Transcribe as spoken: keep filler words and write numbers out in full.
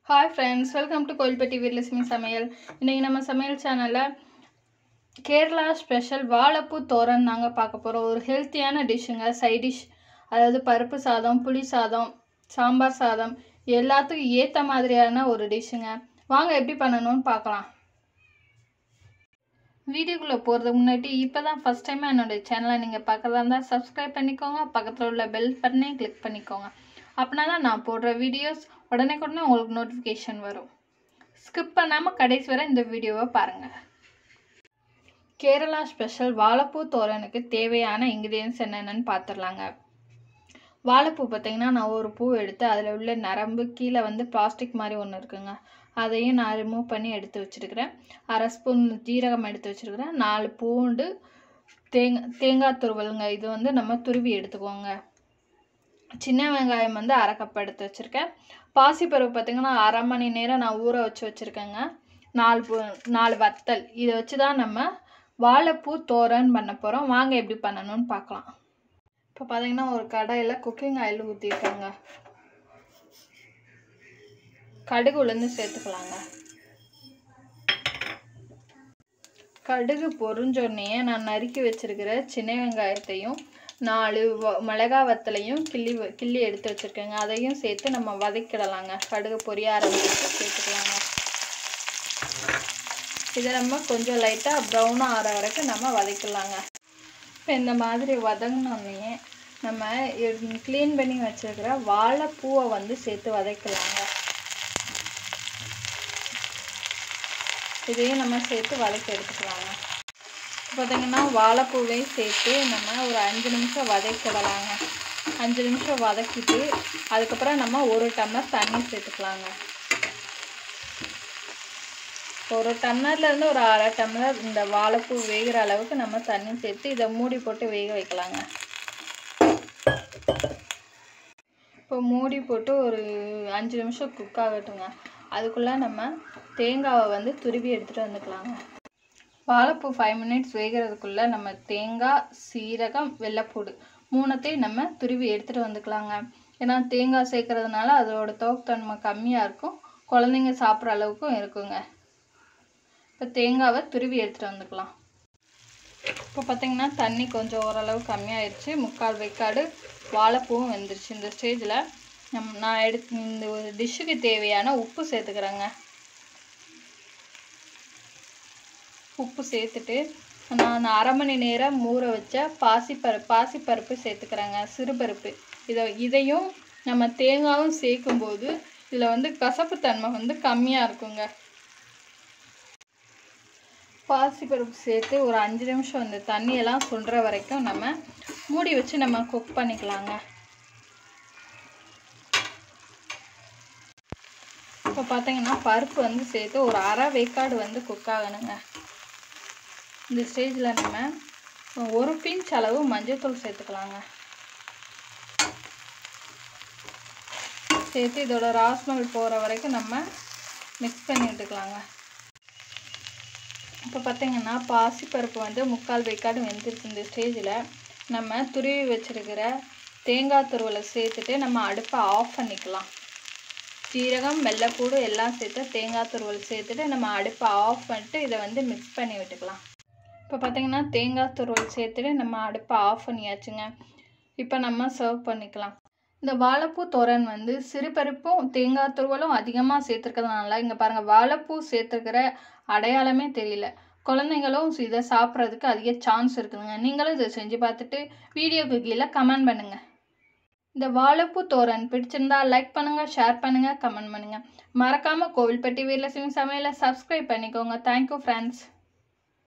Hi friends, welcome to Koilpatti Veerlasmi Samayal. இன்னைக்கு நம்ம சமையல் சேனல்ல கேரளா ஸ்பெஷல் வாழைப்பூ தோரன் நாங்க பார்க்க போறோம். ஒரு ஹெல்த்தியான டிஷ்ங்க, சைட் டிஷ். அதாவது பருப்பு சாதம், புளி சாதம், சாம்பார் சாதம் எல்லாத்துக்கும் ஏத்த மாதிரியான ஒரு டிஷ்ங்க. வாங்க எப்படி பண்ணனும்னு பார்க்கலாம். வீடியோக்குள்ள போறதுக்கு முன்னாடி இப்பதான் ஃபர்ஸ்ட் டைம் என்னோட சேனலை நீங்க பார்க்கறதா இருந்தா சப்ஸ்கிரைப் பண்ணிக்கோங்க. பக்கத்துல உள்ள பெல் பட்டனை கிளிக் பண்ணிக்கோங்க. அப்பனாதான் நான் போடுற வீடியோஸ் உடனே உடனே உங்களுக்கு நோட்டிஃபிகேஷன் வரும். ஸ்கிப் பண்ணாமல் கடைசி வரை இந்த வீடியோவை பாருங்கள். கேரளா ஸ்பெஷல் வாழைப்பூ தோரனுக்கு தேவையான இன்க்ரீடியன்ஸ் என்னென்னு பார்த்துடலாங்க. வாழைப்பூ பார்த்தீங்கன்னா நான் ஒரு பூ எடுத்து அதில் உள்ள நரம்பு கீழே வந்து பிளாஸ்டிக் மாதிரி ஒன்று இருக்குங்க. அதையும் நான் ரிமூவ் பண்ணி எடுத்து வச்சுருக்கிறேன். அரை ஸ்பூன் ஜீரகம் எடுத்து வச்சுருக்கிறேன். நாலு பூண்டு, தேங்காய் தேங்காய் துருவலுங்க. இது வந்து நம்ம துருவி எடுத்துக்கோங்க. சின்ன வெங்காயம் வந்து அரை கப் எடுத்து வச்சுருக்கேன். பாசிப்பருப்பு பார்த்திங்கன்னா அரை மணி நேரம் நான் ஊற வச்சு வச்சுருக்கேங்க. நாலு பூ நாலு வத்தல். இதை வச்சு தான் நம்ம வாழைப்பூ தோரன் பண்ண போகிறோம். வாங்க எப்படி பண்ணணும்னு பார்க்கலாம். இப்போ பார்த்திங்கன்னா ஒரு கடாயில் குக்கிங் ஆயில் ஊற்றிருக்கேங்க. கடுகு உளுந்து சேர்த்துக்கலாங்க. கடுகு பொரிஞ்சோடனே நான் நறுக்கி வச்சுருக்கிற சின்ன வெங்காயத்தையும் நாலு மிளகா வத்தலையும் கிள்ளி கிள்ளி எடுத்து வச்சுருக்கேங்க. அதையும் சேர்த்து நம்ம வதக்கிடலாங்க. கடுகு பொரிய ஆரம்பிச்சு சேர்த்துக்கலாங்க. இதை நம்ம கொஞ்சம் லைட்டாக ப்ரௌனாக ஆற வரைக்கும் நம்ம வதக்கிடலாங்க. இப்போ இந்த மாதிரி வதங்கினோடனே நம்ம க்ளீன் பண்ணி வச்சுருக்கிற வாழைப்பூவை வந்து சேர்த்து வதக்கலாங்க. இதையும் நம்ம சேர்த்து வதக்கி எடுத்துக்கலாங்க. பார்த்திங்கன்னா வாழைப்பூவையும் சேர்த்து நம்ம ஒரு அஞ்சு நிமிஷம் வதக்கிடலாங்க. அஞ்சு நிமிஷம் வதக்கிட்டு அதுக்கப்புறம் நம்ம ஒரு டம்ளர் தண்ணி சேர்த்துக்கலாங்க. ஒரு டம்ளர்லேருந்து ஒரு அரை டம்ளர் இந்த வாழைப்பூ வேகிற அளவுக்கு நம்ம தண்ணி சேர்த்து இதை மூடி போட்டு வேக வைக்கலாங்க. இப்போ மூடி போட்டு ஒரு அஞ்சு நிமிஷம் குக் ஆகட்டுங்க. அதுக்குள்ளே நம்ம தேங்காவை வந்து துருவி எடுத்துகிட்டு வந்துக்கலாங்க. வாழைப்பூ ஃபைவ் மினிட்ஸ் வேகிறதுக்குள்ளே நம்ம தேங்காய், சீரகம், வெள்ளைப்பூடு மூணுத்தையும் நம்ம துருவி எடுத்துகிட்டு வந்துக்கலாங்க. ஏன்னா தேங்காய் சேர்க்கறதுனால அதோட தோப்புத்தன்மை கம்மியாக இருக்கும், குழந்தைங்க சாப்பிட்ற அளவுக்கும் இருக்குங்க. இப்போ தேங்காவை துருவி எடுத்துகிட்டு வந்துக்கலாம். இப்போ பார்த்திங்கன்னா தண்ணி கொஞ்சம் ஓரளவு கம்மியாகிடுச்சு. முக்கால் வைக்காடு வாழைப்பூவும் வெந்துருச்சு. இந்த ஸ்டேஜில் நம் நான் எடுத்து இந்த ஒரு டிஷ்ஷுக்கு தேவையான உப்பு சேர்த்துக்கிறேங்க. உப்பு சேர்த்துட்டு நான் அரை மணி நேரம் ஊற வச்ச பாசிப்பருப்பு பாசிப்பருப்பு சேர்த்துக்கிறேங்க. சிறுபருப்பு. இதை இதையும் நம்ம தேங்காயும் சேர்க்கும்போது இதில் வந்து கசப்புத்தன்மை வந்து கம்மியாக இருக்குங்க. பாசிப்பருப்பு சேர்த்து ஒரு அஞ்சு நிமிஷம் இந்த தண்ணியெல்லாம் சுண்டுற வரைக்கும் நம்ம மூடி வச்சு நம்ம குக் பண்ணிக்கலாங்க. இப்போ பார்த்தீங்கன்னா பருப்பு வந்து சேர்த்து ஒரு அரை வேக்காடு வந்து குக் ஆகணுங்க. இந்த ஸ்டேஜில் நம்ம ஒரு பிஞ்ச் அளவு மஞ்சள்தூள் சேர்த்துக்கலாங்க. சேர்த்து இதோட ராஸ்மல் போகிற வரைக்கும் நம்ம மிக்ஸ் பண்ணி விட்டுக்கலாங்க. இப்போ பார்த்திங்கன்னா பாசிப்பருப்பு வந்து முக்கால் வேக்காடு வெந்துருச்சு. இந்த ஸ்டேஜில் நம்ம துருவி வச்சுருக்கிற தேங்காய் துருவலை சேர்த்துட்டு நம்ம அடுப்பை ஆஃப் பண்ணிக்கலாம். சீரகம், வெள்ளைப்பூடு எல்லாம் சேர்த்து தேங்காய் துருவல் சேர்த்துட்டு நம்ம அடுப்பை ஆஃப் பண்ணிட்டு இதை வந்து மிக்ஸ் பண்ணி விட்டுக்கலாம். இப்போ பார்த்திங்கன்னா தேங்காய் துருவல் சேர்த்துட்டு நம்ம அடுப்பை ஆஃப் பண்ணியாச்சுங்க. இப்போ நம்ம சர்வ் பண்ணிக்கலாம். இந்த வாழைப்பூ தோரன் வந்து சிறுபருப்பும் தேங்காய் துருவலும் அதிகமாக சேர்த்துருக்கிறதுனால இங்கே பாருங்கள் வாழைப்பூ சேர்த்துருக்கிற அடையாளமே தெரியல. குழந்தைங்களும் இதை சாப்பிட்றதுக்கு அதிக சான்ஸ் இருக்குதுங்க. நீங்களும் இதை செஞ்சு பார்த்துட்டு வீடியோக்கு கீழே கமெண்ட் பண்ணுங்கள். இந்த வாழைப்பூ தோரன் பிடிச்சிருந்தா லைக் பண்ணுங்கள், ஷேர் பண்ணுங்கள், கமெண்ட் பண்ணுங்கள். மறக்காமல் கோவில்பட்டி வீரலட்சுமி சமையலை சப்ஸ்கிரைப் பண்ணிக்கோங்க. Thank you friends.